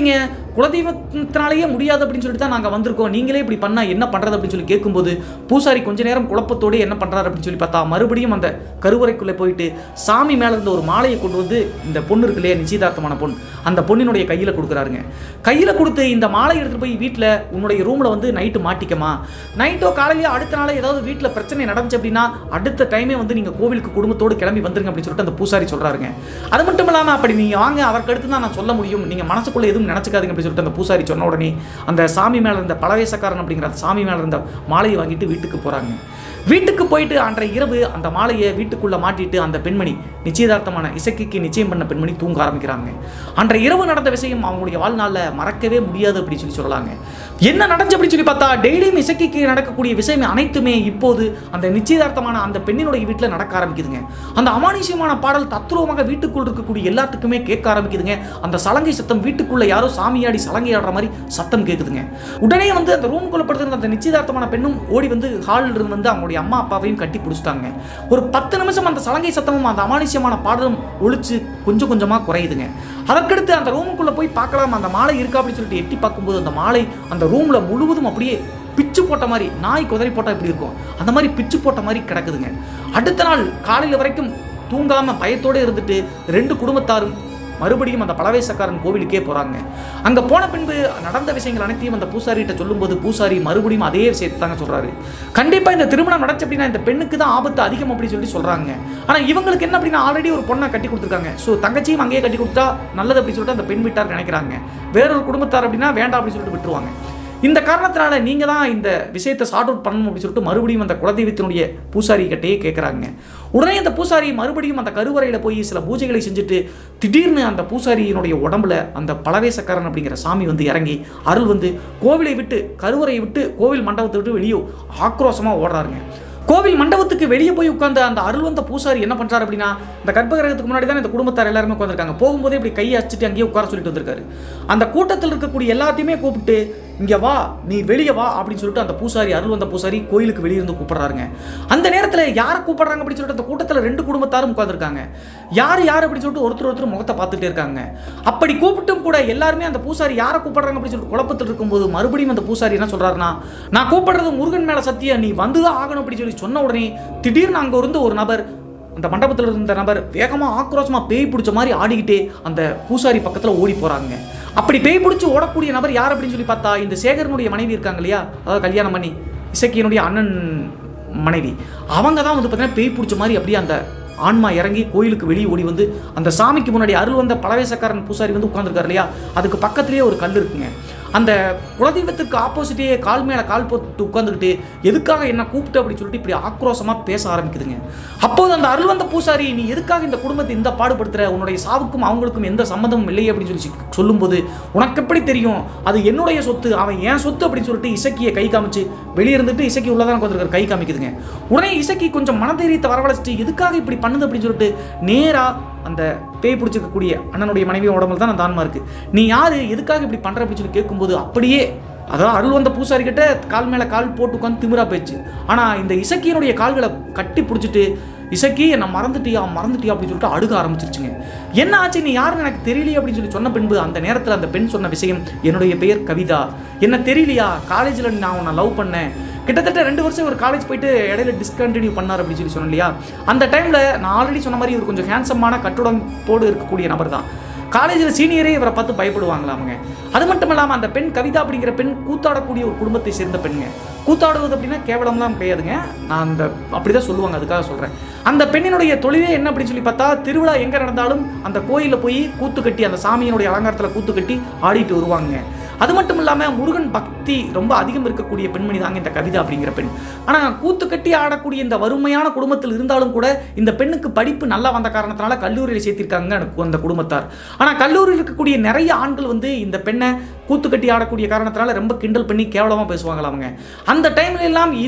குலதெய்வத்தினாலேயே முடியாது அப்படின்னு சொல்லிட்டு தான் நாங்கள் வந்திருக்கோம், நீங்களே இப்படி பண்ணால் என்ன பண்ணுறது அப்படின்னு சொல்லி கேட்கும்போது பூசாரி கொஞ்ச நேரம் குழப்பத்தோடு என்ன பண்ணுறாரு அப்படின்னு சொல்லி பார்த்தா மறுபடியும் அந்த கருவறைக்குள்ளே போயிட்டு சாமி மேலே இருந்த ஒரு மாலையை கொண்டு வந்து இந்த பொண்ணு இருக்கு இல்லையா, நிச்சயதார்த்தமான பொண்ணு, அந்த பொண்ணினுடைய கையில் கொடுக்குறாருங்க. கையில் கொடுத்து இந்த மாலை எடுத்துகிட்டு போய் வீட்டில் உன்னுடைய ரூமில் வந்து நைட்டு மாட்டிக்கமா, நைட்டோ காலையிலேயோ அடுத்த நாளே ஏதாவது வீட்டில் பிரச்சனை நடந்துச்சு அப்படின்னா அடுத்த டைமே வந்து நீங்கள் கோவிலுக்கு குடும்பத்தோடு கிளம்பி வந்துருங்க அப்படின்னு சொல்லிட்டு அந்த பூசாரி சொல்கிறாருங்க. அது மட்டும் இல்லாமல் அப்படி நீங்கள் வாங்க அவருக்கு அடுத்து தான் நான் சொல்ல முடியும், நீங்கள் மனசுக்குள்ளே எதுவும் நினச்சிக்காதீங்க அப்படின்னு சொல்லிட்டு அந்த பூசாரி சொன்ன உடனே அந்த சாமி மேலே இருந்த பலவேசக்காரன் அப்படிங்கிற அந்த சாமி மேலே இருந்த மாலையை வாங்கிட்டு வீட்டுக்கு போகிறாங்க. வீட்டுக்கு போயிட்டு அன்றைய இரவு அந்த மாலையை வீட்டுக்குள்ளே மாட்டிட்டு அந்த பெண்மணி, நிச்சயதார்த்தமான இசக்கிக்கு நிச்சயம் பண்ண பெண்மணி தூங்க ஆரம்பிக்கிறாங்க. அன்றைய இரவு நடந்த விஷயம் அவங்களுடைய வாழ்நாளில் மறக்கவே முடியாது அப்படின்னு சொல்லி சொல்லலாங்க. என்ன நடந்துச்சு அப்படின்னு சொல்லி பார்த்தா டெய்லியும் இசக்கிக்கு நடக்கக்கூடிய விஷயம் அனைத்துமே இப்போது அந்த நிச்சயதார்த்தமான அந்த பெண்ணினுடைய வீட்டில் நடக்க ஆரம்பிக்குதுங்க. அந்த அமானுஷ்யமான பாடல் தத்ரூபமாக வீட்டுக்குள் இருக்கக்கூடிய எல்லாத்துக்குமே கேட்க ஆரம்பிக்குதுங்க. அந்த சலங்கை சத்தம் வீட்டுக்குள்ளே யாரோ சாமியாடி சலங்கை ஆடுற மாதிரி சத்தம் கேட்குதுங்க. உடனே வந்து அந்த ரூமுக்குள்ள படுத்துருந்த அந்த நிச்சயதார்த்தமான பெண்ணும் ஓடி வந்து ஹாலில் இருந்து வந்து அவங்களுடைய அம்மா அப்பாவையும் கட்டி பிடிச்சிட்டாங்க. ஒரு பத்து நிமிஷம் அந்த சலங்கை சத்தமும் அந்த அமானுஷ்யமான பாடலும் ஒழிச்சு கொஞ்சம் கொஞ்சமாக குறையுதுங்க. அதற்கடுத்து அந்த ரூமுக்குள்ளே போய் பார்க்கலாம் அந்த மாலை இருக்கா அப்படின்னு சொல்லிட்டு எட்டி பார்க்கும்போது அந்த மாலை அந்த ரூமில் முழுவதும் அப்படியே பிச்சு போட்ட மாதிரி, நாய் குதறி போட்டால் எப்படி இருக்கும் அந்த மாதிரி பிச்சு போட்ட மாதிரி கிடக்குதுங்க. அடுத்த நாள் காலையில் வரைக்கும் தூங்காமல் பயத்தோடு இருந்துட்டு ரெண்டு குடும்பத்தாரும் மறுபடியும் அந்த பலவேசக்காரன் கோவிலுக்கே போகிறாங்க. அங்கே போன பின்பு நடந்த விஷயங்கள் அனைத்தையும் அந்த பூசாரிகிட்ட சொல்லும்போது பூசாரி மறுபடியும் அதே விஷயத்தை தாங்க சொல்கிறாரு. கண்டிப்பாக இந்த திருமணம் நடச்சு அப்படின்னா இந்த பெண்ணுக்கு தான் ஆபத்து அதிகம் அப்படின்னு சொல்லி சொல்கிறாங்க. ஆனால் இவங்களுக்கு என்ன அப்படின்னா ஆல்ரெடி ஒரு பொண்ணை கட்டி கொடுத்துருக்காங்க. ஸோ தங்கச்சியும் அங்கேயே கட்டி கொடுத்தா நல்லது அப்படின்னு சொல்லிட்டு அந்த பெண் வீட்டார் நினைக்கிறாங்க. வேறொரு குடும்பத்தார் அப்படின்னா வேண்டாம் அப்படின்னு சொல்லிட்டு விட்டுருவாங்க. இந்த காரணத்தினால நீங்கள் தான் இந்த விஷயத்தை சார்ட் அவுட் பண்ணணும் அப்படின்னு சொல்லிட்டு மறுபடியும் அந்த குலதெய்வத்தினுடைய பூசாரி கிட்டேயே கேட்குறாங்க. உடனே அந்த பூசாரி மறுபடியும் அந்த கருவறையில் போய் சில பூஜைகளை செஞ்சுட்டு திடீர்னு அந்த பூசாரியினுடைய உடம்புல அந்த பலவேசக்காரன் அப்படிங்கிற சாமி வந்து இறங்கி அருள் வந்து கோவிலை விட்டு கருவறையை விட்டு கோவில் மண்டபத்தை விட்டு வெளியே ஆக்ரோஷமாக ஓடுறாருங்க. கோவில் மண்டபத்துக்கு வெளியே போய் உட்கார்ந்த அந்த அருள் வந்த பூசாரி என்ன பண்ணுறாரு அப்படின்னா இந்த கர்ப்பகிரகத்துக்கு முன்னாடி தான் இந்த குடும்பத்தார் எல்லாருமே உட்காந்துருக்காங்க. போகும்போதே இப்படி கையை அடிச்சுட்டு அங்கேயே உட்கார சொல்லிட்டு வந்திருக்காரு. அந்த கூட்டத்தில் இருக்கக்கூடிய எல்லாத்தையுமே கூப்பிட்டு இங்கே வா, நீ வெளியே வா அப்படின்னு சொல்லிட்டு அந்த பூசாரி அருள் வந்த பூசாரி கோயிலுக்கு வெளியே இருந்து கூப்பிட்றாருங்க. அந்த நேரத்தில் யாரை கூப்பிட்றாங்க அப்படின்னு சொல்லிட்டு அந்த கூட்டத்தில் ரெண்டு குடும்பத்தாரும் உட்காந்துருக்காங்க. யார் யார் அப்படின்னு சொல்லிட்டு ஒருத்தர் ஒருத்தர் முகத்தை பார்த்துட்டே இருக்காங்க. அப்படி கூப்பிட்டும் கூட எல்லாருமே அந்த பூசாரி யாரை கூப்பிட்றாங்க அப்படின்னு சொல்லிட்டு குழப்பத்தில் இருக்கும்போது மறுபடியும் அந்த பூசாரி என்ன சொல்கிறாருன்னா, நான் கூப்பிட்றது முருகன் மேலே சத்தியம், நீ வந்து தான் ஆகணும் அப்படின்னு சொல்லி சொன்ன உடனே திடீர்னு அங்கே இருந்து ஒரு நபர், அந்த மண்டபத்தில் இருந்த நபர் வேகமாக ஆக்ரோஷமாக பேய் பிடிச்ச மாதிரி ஆடிக்கிட்டே அந்த பூசாரி பக்கத்தில் ஓடி போகிறாங்க. அப்படி பேய் பிடிச்சி ஓடக்கூடிய நபர் யார் அப்படின்னு சொல்லி பார்த்தா இந்த சேகரனுடைய மனைவி இருக்காங்க இல்லையா, அதாவது கல்யாணம் பண்ணி இசக்கியனுடைய அண்ணன் மனைவி, அவங்க தான் வந்து பார்த்தீங்கன்னா பேய் பிடிச்ச மாதிரி அப்படியே அந்த ஆன்மா இறங்கி கோயிலுக்கு வெளியே ஓடி வந்து அந்த சாமிக்கு முன்னாடி அருள் வந்த பலவேசக்காரன் பூசாரி வந்து உட்காந்துருக்காரு இல்லையா, அதுக்கு பக்கத்துலேயே ஒரு கல் இருக்குங்க. அந்த குலதெய்வத்துக்கு ஆப்போசிட்டே கால் மேலே கால் போட்டு உட்காந்துக்கிட்டு எதுக்காக என்ன கூப்பிட்டு அப்படின்னு சொல்லிட்டு இப்படி ஆக்ரோஷமாக பேச ஆரம்பிக்குதுங்க. அப்போது அந்த அருள் வந்த பூசாரி, நீ எதுக்காக இந்த குடும்பத்தை இந்த பாடுபடுத்துகிற, உன்னுடைய சாவுக்கும் அவங்களுக்கும் எந்த சம்மந்தமும் இல்லை அப்படின்னு சொல்லி சொல்லும்போது உனக்கு எப்படி தெரியும், அது என்னுடைய சொத்து, அவன் ஏன் சொத்து அப்படின்னு சொல்லிட்டு இசக்கியை கை காமிச்சு வெளியே இருந்துட்டு இசக்கி உள்ளதான் உட்காந்துருக்காரு கை காமிக்குதுங்க. உடனே இசக்கி கொஞ்சம் மனதைரியத்தை வரவழைச்சிட்டு எதுக்காக இப்படி பண்ணுது அப்படின்னு சொல்லிட்டு நேராக அந்த பேய் பிடிச்சிருக்கக்கூடிய அண்ணனுடைய மனைவியோட உடம்புல தான் அந்த ஆன்மா இருக்குது, நீ யார் எதுக்காக இப்படி பண்ணுற அப்படின்னு சொல்லி கேட்கும்போது அப்படியே அதாவது அருள் வந்த பூசாரி கிட்ட கால் மேலே கால் போட்டு உட்காந்து திமிரா போயிடுச்சு. ஆனால் இந்த இசக்கியினுடைய கால்களை கட்டி பிடிச்சிட்டு இசக்கி என்னை மறந்துட்டியா மறந்துட்டியா அப்படின்னு சொல்லிட்டு அழுக ஆரம்பிச்சிருச்சுங்க. என்ன ஆச்சு, நீ யாருன்னு எனக்கு தெரியலையே அப்படின்னு சொல்லி சொன்ன பின்பு அந்த நேரத்தில் அந்த பெண் சொன்ன விஷயம், என்னுடைய பெயர் கவிதா, என்ன தெரியலையா, காலேஜில் நான் உன்னை லவ் பண்ணேன், கிட்டத்தட்ட ரெண்டு வருஷம் ஒரு காலேஜ் போயிட்டு இடையில டிஸ்கண்டினியூ பண்ணார் அப்படின்னு சொல்லி சொன்னேன் இல்லையா, அந்த டைமில் நான் ஆல்ரெடி சொன்ன மாதிரி ஒரு கொஞ்சம் ஹேண்ட்ஸமான கட்டுடம் போடு இருக்கக்கூடிய நபர் தான். காலேஜில் சீனியரே இவரை பார்த்து பயப்படுவாங்களாமுங்க. அது மட்டும் இல்லாமல் அந்த பெண் கவிதா அப்படிங்கிற பெண் கூத்தாடக்கூடிய ஒரு குடும்பத்தை சேர்ந்த பெண்ணுங்க. கூத்தாடுவது அப்படின்னா கேவலம்லாம் கிடையாதுங்க, நான் அந்த அப்படி தான் சொல்லுவாங்க, அதுக்காக சொல்கிறேன். அந்த பெண்ணினுடைய தொழிலே என்ன அப்படின்னு சொல்லி பார்த்தா திருவிழா எங்கே நடந்தாலும் அந்த கோயிலில் போய் கூத்து கட்டி அந்த சாமியினுடைய அலங்காரத்தில் கூத்து கட்டி ஆடிட்டு வருவாங்க. அது மட்டும் இல்லாமல் முருகன் பக்தி ரொம்ப அதிகம் இருக்கக்கூடிய பெண்மணி தாங்க இந்த கவிதா அப்படிங்கிற பெண். ஆனால் கூத்து கட்டி ஆடக்கூடிய இந்த வறுமையான குடும்பத்தில் இருந்தாலும் கூட இந்த பெண்ணுக்கு படிப்பு நல்லா வந்த காரணத்தினால கல்லூரியில் சேர்த்திருக்காங்க அந்த குடும்பத்தார். ஆனால் கல்லூரியில் இருக்கக்கூடிய நிறைய ஆண்கள் வந்து இந்த பெண்ணை கூத்து கட்டி ஆடக்கூடிய காரணத்தினால ரொம்ப கிண்டல் பண்ணி கேவலமாக பேசுவாங்களாம் அவங்க. அந்த டைம்ல எல்லாம் இந்த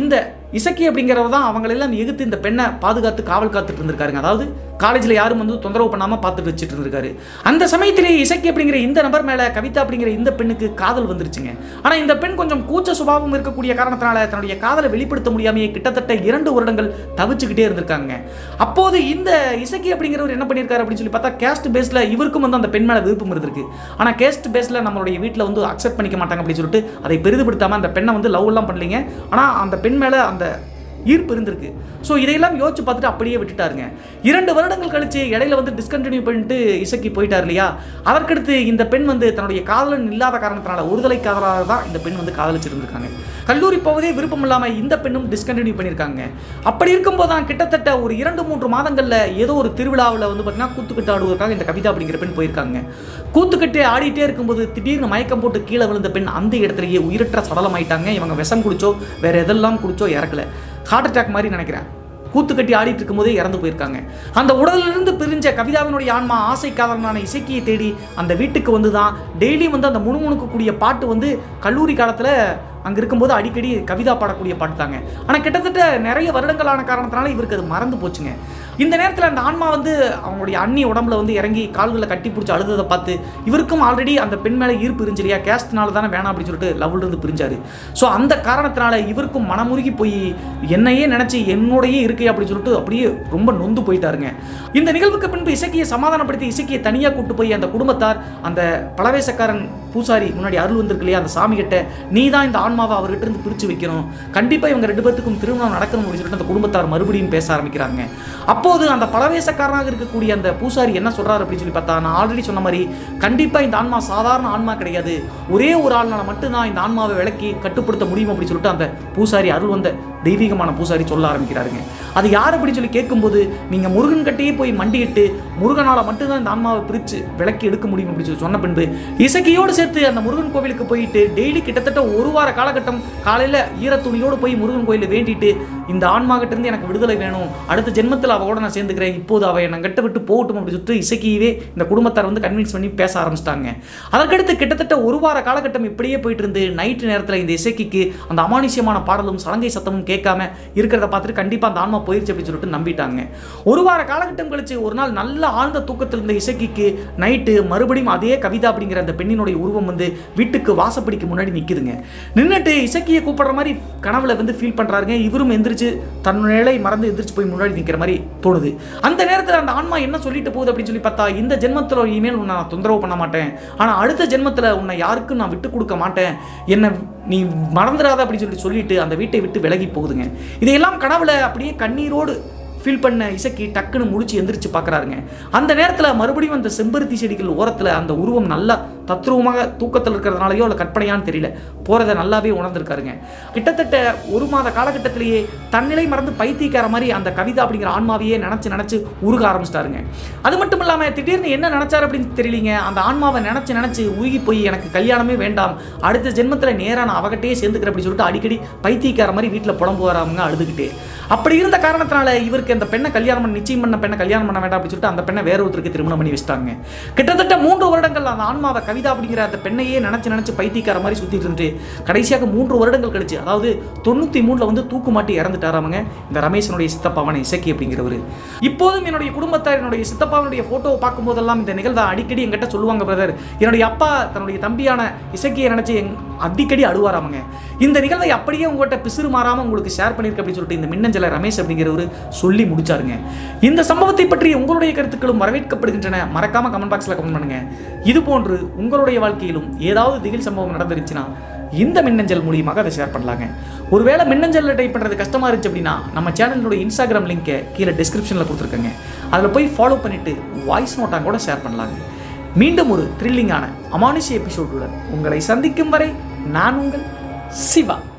இசக்கி அப்படிங்கிறவர் தான் அவங்களெல்லாம் எதிர்த்து இந்த பெண்ணை பாதுகாத்து காவல் காத்துட்டு இருந்திருக்காருங்க. அதாவது காலேஜில் யாரும் வந்து தொந்தரவு பண்ணாமல் பார்த்துட்டு வச்சுட்டு இருந்திருக்காரு. அந்த சமயத்திலே இசக்கி அப்படிங்கிற இந்த நபர் மேலே கவிதா அப்படிங்கிற இந்த பெண்ணுக்கு காதல் வந்துருச்சுங்க. ஆனால் இந்த பெண் கொஞ்சம் கூச்ச சுபாவம் இருக்கக்கூடிய காரணத்தினால தன்னுடைய காதலை வெளிப்படுத்த முடியாமையே கிட்டத்தட்ட இரண்டு வருடங்கள் தவிச்சுக்கிட்டே இருந்திருக்காங்க. அப்போது இந்த இசக்கி அப்படிங்கிறவர் என்ன பண்ணியிருக்காரு அப்படின்னு சொல்லி பார்த்தா கேஸ்ட் பேஸில் இவருக்கும் வந்து அந்த பெண் மேலே விருப்பம் இருந்திருக்கு. ஆனால் கேஸ்ட் பேஸில் நம்மளுடைய வீட்டில் வந்து அக்செப்ட் பண்ணிக்க மாட்டாங்க அப்படின்னு சொல்லிட்டு அதை பெரிதுபடுத்தாமல் அந்த பெண்ணை வந்து லவ் எல்லாம் பண்ணலீங்க. ஆனால் அந்த பெண் மேலே அந்த ஈர்ப்பு இருந்திருக்கு. ஸோ இதையெல்லாம் யோசிச்சு பார்த்துட்டு அப்படியே விட்டுட்டாருங்க. இரண்டு வருடங்கள் கழிச்சு இடையில வந்து டிஸ்கண்டினியூ பண்ணிட்டு இசக்கி போயிட்டார் இல்லையா. அதற்கடுத்து இந்த பெண் வந்து தன்னுடைய காதலன் இல்லாத காரணத்தினால ஒருதலை காதலாக தான் இந்த பெண் வந்து காதலிச்சிருந்திருக்காங்க. கல்லூரி போவதே விருப்பம் இல்லாமல் இந்த பெண்ணும் டிஸ்கண்டினியூ பண்ணியிருக்காங்க. அப்படி இருக்கும்போது தான் கிட்டத்தட்ட ஒரு இரண்டு மூன்று மாதங்களில் ஏதோ ஒரு திருவிழாவில் வந்து பார்த்தீங்கன்னா கூத்துக்கட்டு ஆடுவதற்காக இந்த கவிதா அப்படிங்கிற பெண் போயிருக்காங்க. கூத்துக்கட்டு ஆடிட்டே இருக்கும்போது திடீர்னு மயக்கம் போட்டு கீழே விழுந்த பெண் அந்த இடத்துலயே உயிரற்ற சடலம் ஆயிட்டாங்க. இவங்க விஷம் குடிச்சோ வேற எதெல்லாம் குடிச்சோ இறக்கல, ஹார்ட் அட்டாக் மாதிரி நினைக்கிறேன். கூத்து கட்டி ஆடிட்டு இருக்கும் போதே இறந்து போயிருக்காங்க. அந்த உடலிலிருந்து பிரிஞ்ச கவிதாவினுடைய ஆன்மா ஆசை காதலனான இசக்கியை தேடி அந்த வீட்டுக்கு வந்து தான் டெய்லி வந்து அந்த முணுமுணுக்கக்கூடிய பாட்டு வந்து கல்லூரி காலத்தில் அங்கே இருக்கும்போது அடிக்கடி கவிதா பாடக்கூடிய பாட்டு தாங்க. ஆனால் கிட்டத்தட்ட நிறைய வருடங்களான காரணத்தினால இவருக்கு அது மறந்து போச்சுங்க. இந்த நேரத்தில் அந்த ஆன்மா வந்து அவங்களுடைய அண்ணி உடம்புல வந்து இறங்கி கால்களை கட்டி பிடிச்சி அழுததை பார்த்து இவருக்கும் ஆல்ரெடி அந்த பெண் மேலே ஈர்ப்பு இருந்துச்சு இல்லையா, கேஸ்ட்னால தானே வேணாம் அப்படின்னு சொல்லிட்டு லவ்ல இருந்து பிரிஞ்சாரு. ஸோ அந்த காரணத்தினால இவருக்கும் மனமுருகி போய் என்னையே நினச்சி என்னோடையே இருக்கே அப்படின்னு சொல்லிட்டு அப்படியே ரொம்ப நொந்து போயிட்டாருங்க. இந்த நிகழ்வுக்கு பின்பு இசக்கியை சமாதானப்படுத்தி இசக்கியை தனியாக கூட்டு போய் அந்த குடும்பத்தார் அந்த பலவேசக்காரன் பூசாரி முன்னாடி அருள் வந்திருக்கு இல்லையா அந்த சாமி கிட்ட, நீ தான் இந்த ஆன்மாவை அவர்கிட்ட இருந்து பிரித்து வைக்கணும், கண்டிப்பாக இவங்க ரெண்டு பேத்துக்கும் திருமணம் நடக்கணும் அப்படின்னு சொல்லிட்டு அந்த குடும்பத்தார் மறுபடியும் பேச ஆரம்பிக்கிறாங்க. அப்போது அந்த பலவேசக்காரனாக இருக்கக்கூடிய அந்த பூசாரி என்ன சொல்றாரு அப்படின்னு சொல்லி பார்த்தா, நான் ஆல்ரெடி சொன்ன மாதிரி கண்டிப்பாக இந்த ஆன்மா சாதாரண ஆன்மா கிடையாது, ஒரே ஒரு ஆள்னால மட்டும்தான் இந்த ஆன்மாவை விலக்கி கட்டுப்படுத்த முடியும் அப்படின்னு சொல்லிட்டு அந்த பூசாரி அருள் வந்த தெய்வீகமான பூசாரி சொல்ல ஆரம்பிக்கிறாருங்க. அது யார் அப்படின்னு சொல்லி கேட்கும்போது, நீங்கள் முருகன் கட்டையே போய் மண்டிட்டு முருகனால் மட்டும்தான் இந்த ஆன்மாவை பிரித்து விலக்கி எடுக்க முடியும் அப்படின்னு சொல்லி சொன்ன பின்பு இசக்கியோடு சேர்த்து அந்த முருகன் கோவிலுக்கு போயிட்டு டெய்லி கிட்டத்தட்ட ஒரு வார காலகட்டம் காலையில் ஈரத்துணியோடு போய் முருகன் கோயிலில் வேண்டிட்டு இந்த ஆன்மா கிட்ட இருந்து எனக்கு விடுதலை வேணும், அடுத்த ஜென்மத்தில் அவளோட நான் சேர்ந்துக்கிறேன், இப்போது அவள் என்னை கட்ட விட்டு போகட்டும் அப்படின்னு சொல்லிட்டு இசக்கியவே இந்த குடும்பத்தார் வந்து கன்வின்ஸ் பண்ணி பேச ஆரம்பிச்சிட்டாங்க. அதற்கடுத்து கிட்டத்தட்ட ஒரு வார காலகட்டம் இப்படியே போயிட்டு இருந்து நைட்டு நேரத்தில் இந்த இசக்கிக்கு அந்த அமானுஷ்யமான பாடலும் சலங்கை சத்தமும் கேட்காம இருக்கிறத பார்த்துட்டு கண்டிப்பாக அந்த ஆன்மா போயிருச்சு அப்படின்னு சொல்லிட்டு நம்பிட்டாங்க. ஒரு வார காலகட்டம் கழிச்சு ஒரு நாள் நல்ல ஆழ்ந்த தூக்கத்தில் இருந்த இசக்கிக்கு நைட்டு மறுபடியும் அதே கவிதா அப்படிங்கிற அந்த பெண்ணினுடைய உருவம் வந்து வீட்டுக்கு வாசப்படிக்கு முன்னாடி நிற்குதுங்க. நின்றுட்டு இசக்கியை கூப்பிடுற மாதிரி கனவுல வந்து ஃபீல் பண்ணுறாருங்க. இவரும் எந்திரிச்சு தன் நிலை மறந்து எந்திரிச்சு போய் முன்னாடி நிற்கிற மாதிரி தோணுது. அந்த நேரத்தில் அந்த ஆன்மா என்ன சொல்லிட்டு போகுது அப்படின்னு சொல்லி பார்த்தா, இந்த ஜென்மத்தில் இனிமேல் உன்னை நான் தொந்தரவு பண்ண மாட்டேன், ஆனால் அடுத்த ஜென்மத்தில் உன்னை யாருக்கும் நான் விட்டு கொடுக்க மாட்டேன், என்ன நீ மறந்துடாத அப்படின்னு சொல்லி சொல்லிட்டு அந்த வீட்டை விட்டு விலகி போகுதுங்க. இதையெல்லாம் கனவுல அப்படியே கண்ணீரோடு ஃபீல் பண்ண இசக்கி டக்குன்னு முடிச்சு எந்திரிச்சு பார்க்குறாருங்க. அந்த நேரத்தில் மறுபடியும் அந்த செம்பருத்தி செடிகள் ஓரத்தில் அந்த உருவம் நல்லா தத்ரூபமாக தூக்கத்தில் இருக்கிறதுனாலையோ இல்லை கற்பனையான்னு தெரியல போகிறத நல்லாவே உணர்ந்திருக்காருங்க. கிட்டத்தட்ட ஒரு மாத காலகட்டத்திலேயே தன்னிலை மறந்து பைத்தியக்கார மாதிரி அந்த கவிதா அப்படிங்கிற ஆன்மாவையே நினச்சி நினச்சி உருக ஆரம்பிச்சிட்டாருங்க. அது மட்டும் இல்லாமல் திடீர்னு என்ன நினச்சார் அப்படின்னு தெரியலிங்க, அந்த ஆன்மாவை நினச்சி நினச்சி உருகி போய் எனக்கு கல்யாணமே வேண்டாம், அடுத்த ஜென்மத்தில் நேராக நான் அவகிட்டே சேர்ந்துக்கிறேன் அப்படின்னு சொல்லிட்டு அடிக்கடி பைத்தியக்கார மாதிரி வீட்டில் புலம்பு வராமங்க அழுதுகிட்டே. அப்படி இருந்த காரணத்தினால இவருக்கு அந்த பெண்ணை கல்யாணம் பண்ண நிச்சயம் பண்ண பெண்ணை கல்யாணம் பண்ண வேண்டாம் அப்படின்னு சொல்லிட்டு அந்த பெண்ணை வேற ஒருத்தருக்கு திருமணம் பண்ணி வச்சிட்டாங்க. கிட்டத்தட்ட மூன்று வருடங்கள் அந்த ஆன்மாவை கவிதா அப்படிங்கிற அந்த பெண்ணையே நினைச்சு நினைச்சு பைத்தியக்கார மாதிரி சுத்திட்டு இருந்து கடைசியாக மூன்று வருடங்கள் கழிச்சு, அதாவது தொண்ணூத்தி மூணுல வந்து தூக்கு மாட்டி இறந்துட்டாராமங்க இந்த ரமேஷனுடைய சித்தப்பாவனை இசக்கி அப்படிங்கிறவர். இப்போதும் என்னுடைய குடும்பத்தார் என்னுடைய சித்தப்பாவனுடைய போட்டோவை பார்க்கும் போதெல்லாம் இந்த நிகழ்வை அடிக்கடி என்கிட்ட சொல்லுவாங்க, பிரதர் என்னுடைய அப்பா தன்னுடைய தம்பியான இசக்கியை நினைச்சு அடிக்கடி அழுவாராமங்க. இந்த நிகழ்வை அப்படியே உங்கள்கிட்ட பிசுறு மாறாம உங்களுக்கு ஷேர் பண்ணிருக்க அப்படின்னு சொல்லிட்டு இந்த மின்னஞ்சல ரமேஷ் அப்படிங்கிறவர் சொல்லி முடிச்சாருங்க. இந்த சம்பவத்தை பற்றி உங்களுடைய கருத்துக்களும் வரவேற்கப்படுகின்றன. மறக்காம கமெண்ட் பாக்ஸ்ல கமெண்ட் பண்ணுங்க. இது போன்று உங்களுடைய வாழ்க்கையிலும் ஏதாவது திகில் சம்பவம் நடந்துருச்சுன்னா இந்த மின்னஞ்சல் மூலியமாக அதை ஷேர் பண்ணலாங்க. ஒருவேளை மின்னஞ்சலில் டைப் பண்ணுறது கஷ்டமாக இருந்துச்சு அப்படின்னா நம்ம சேனலோட இன்ஸ்டாகிராம் லிங்கை கீழே டிஸ்கிரிப்ஷனில் கொடுத்துருக்கேங்க, அதில் போய் ஃபாலோ பண்ணிவிட்டு வாய்ஸ் நோட்டாக கூட ஷேர் பண்ணலாங்க. மீண்டும் ஒரு த்ரில்லிங்கான அமானுஷ்ய எபிசோடுடன் உங்களை சந்திக்கும் வரை நான் உங்கள் சிவா.